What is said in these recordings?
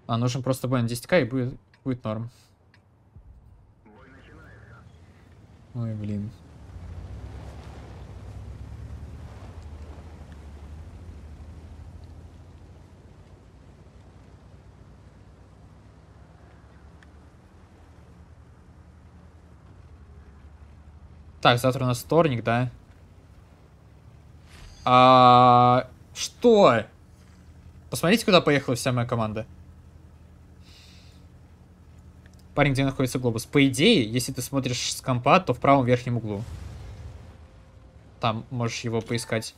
А, нужен просто бой на 10к и будет норм. Ой, блин. Так, завтра у нас вторник, да? Что? Посмотрите, куда поехала вся моя команда. Парень, где находится глобус? По идее, если ты смотришь с компа, то в правом верхнем углу. Там можешь его поискать.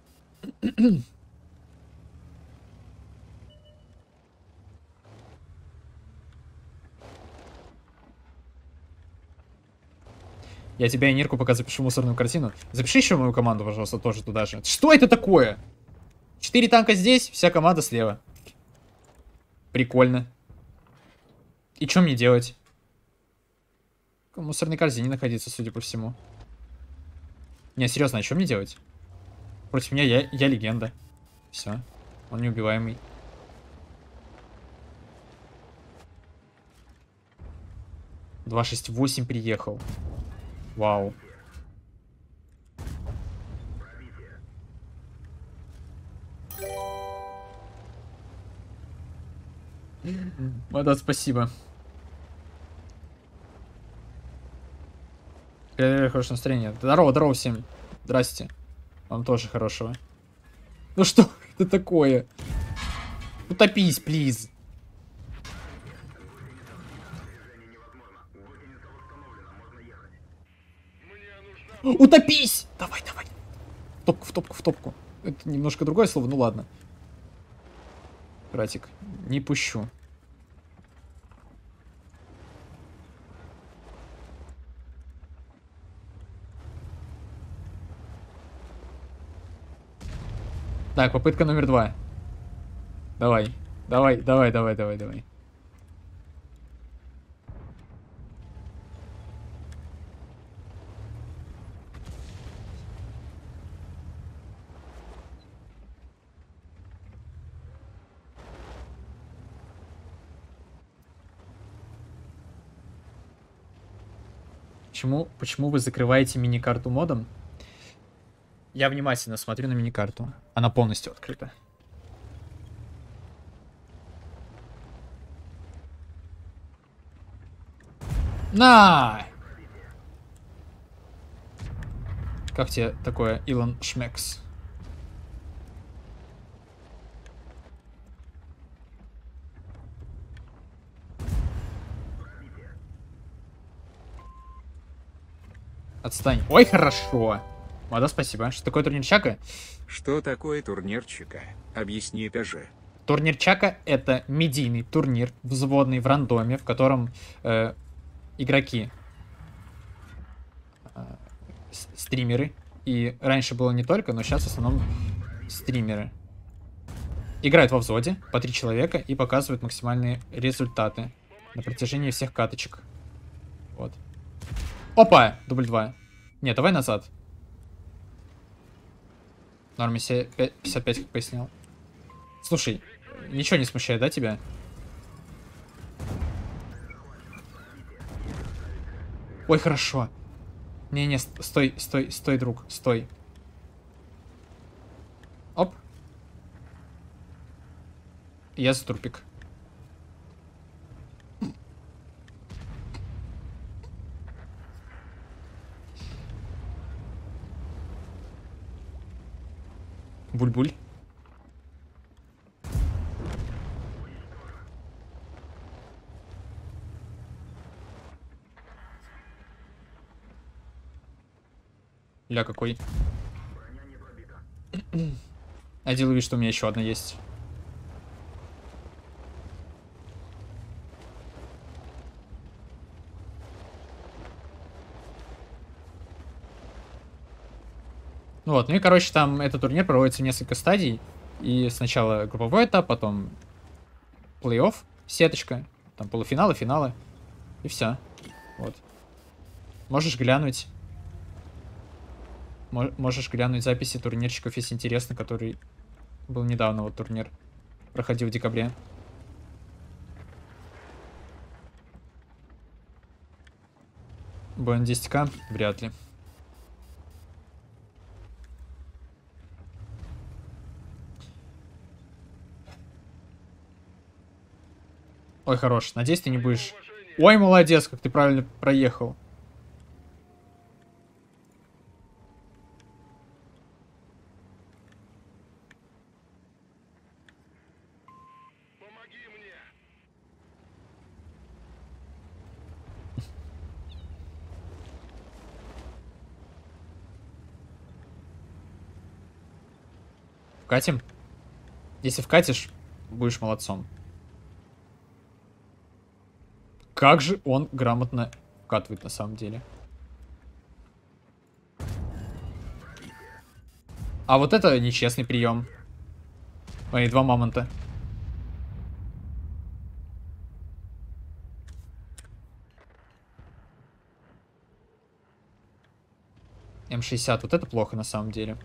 Я тебя и Нирку пока запишу в мусорную картину. Запиши еще мою команду, пожалуйста, тоже туда же. Что это такое? 4 танка здесь, вся команда слева. Прикольно. И что мне делать? В мусорной корзине находиться, судя по всему. Не, серьезно, а что мне делать? Против меня я легенда. Все. Он неубиваемый. «268» приехал. Вау. Да, спасибо. Хорошее настроение. Здорово, здорово всем. Здрасте. Вам тоже хорошего. Ну что это такое? Утопись, плиз. Утопись! Давай, давай. В топку, в топку, в топку. Это немножко другое слово, ну ладно. Братик, не пущу. Так, попытка номер 2. Давай. Давай, давай, давай, давай, давай. Почему вы закрываете мини-карту модом? Я внимательно смотрю на мини-карту. Она полностью открыта. На! Как тебе такое, Илон Шмекс? Отстань. Ой, хорошо. Мада, спасибо. Что такое турнир Чака? Что такое турнир Чака? Объясни даже. Турнир Чака — это медийный турнир, взводный в рандоме, в котором игроки стримеры. И раньше было не только, но сейчас в основном стримеры. Играют во взводе по 3 человека и показывают максимальные результаты на протяжении всех каточек. Вот. Опа! Дубль 2. Нет, давай назад. Норме 55 как пояснил. Слушай, ничего не смущает, да, тебя? Ой, хорошо. Не-не, стой, стой, стой, друг, стой. Оп. Я за трупик. Буль-буль. Ля, какой. Я делаю вид, что у меня еще одна есть. Ну вот, ну и, короче, там этот турнир проводится в несколько стадий. И сначала групповой этап, потом плей-офф, сеточка, там полуфиналы, финалы. И все. Вот. Можешь глянуть. Можешь глянуть записи турнирчиков, если интересно, который был недавно, вот турнир. Проходил в декабре. Бой на 10к? Вряд ли. Ой, хорош. Надеюсь, ты не будешь... Ой, молодец, как ты правильно проехал. Вкатим? Если вкатишь, будешь молодцом. Как же он грамотно вкатывает на самом деле. А вот это нечестный прием. Ой, 2 мамонта. М60, вот это плохо на самом деле.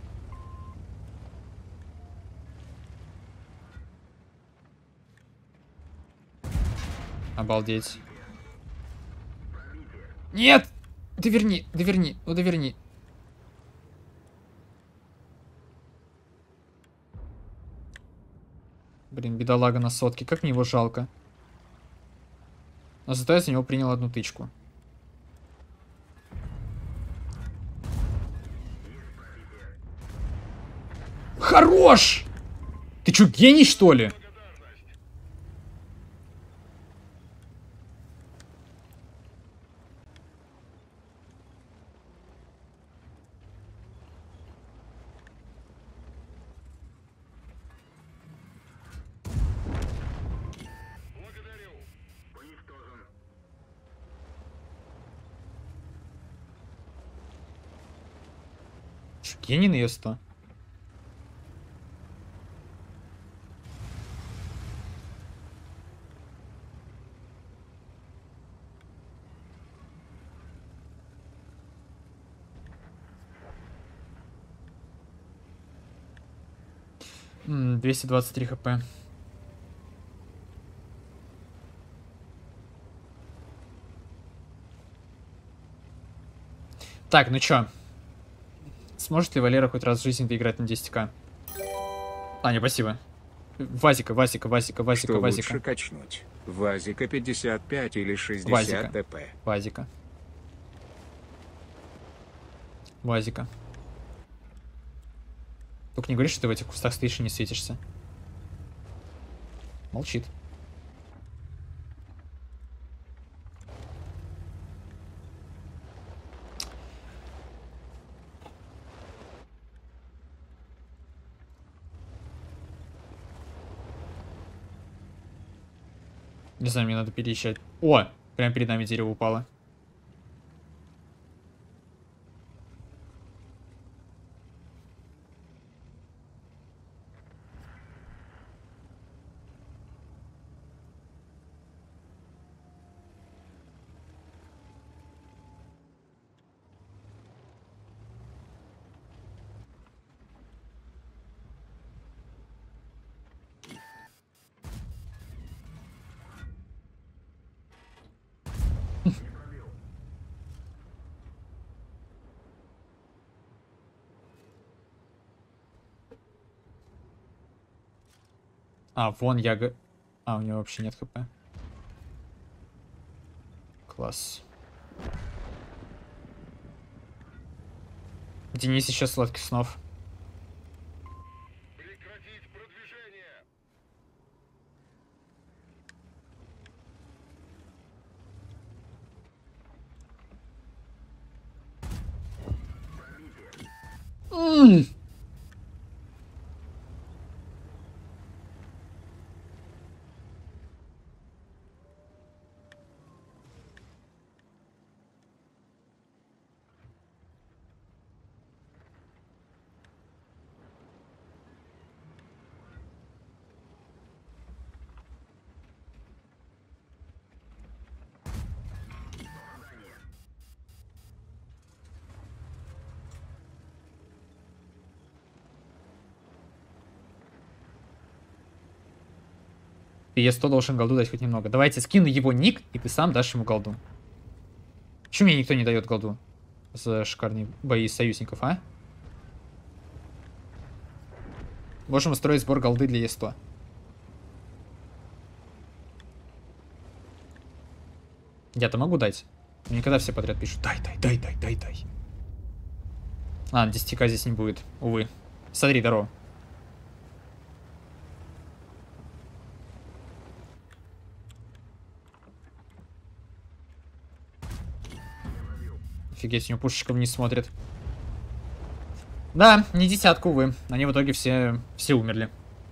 Обалдеть. Нет! Доверни, доверни, ну доверни. Блин, бедолага на сотке, как мне его жалко. Но зато я за него принял 1 тычку. Хорош! Ты чё, гений, что ли? Чё, гений на Е100? М, 223 хп. Так, ну чё? Сможет ли Валера хоть раз в жизни доиграть на 10к? Аня, спасибо. Вазика, Вазика, Вазика, Вазика, Что Вазика. лучше качнуть? Вазика 55 или 60 Вазика. ДП? Вазика. Вазика. Только не говори, что ты в этих кустах стоишь и не светишься. Молчит. Не знаю, мне надо переезжать. О, прямо перед нами дерево упало. А, вон Яга. А, у него вообще нет хп. Класс. Денис, еще сладких снов. Прекратить продвижение! Ты Е100 должен голду дать хоть немного. Давайте скину его ник, и ты сам дашь ему голду. Почему мне никто не дает голду за шикарные бои союзников, а? Можем устроить сбор голды для Е100. Я-то могу дать. Мне когда все подряд пишут: дай. А, 10к здесь не будет, увы. Смотри, здорово. Офигеть, у него пушечков не смотрит. Да, не десятку, увы. Они в итоге все умерли.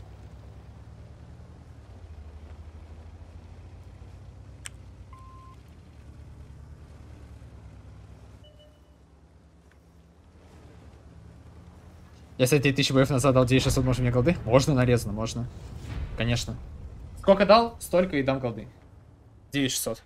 Если 3000 боев назад дал 9600, можно мне голды? Можно, нарезано, можно. Конечно. Сколько дал, столько и дам голды. 9600.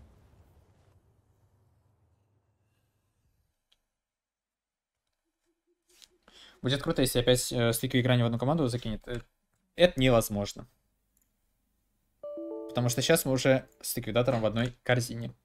Будет круто, если опять с ликвидиграни в одну команду закинет. Это невозможно. Потому что сейчас мы уже с ликвидатором в одной корзине.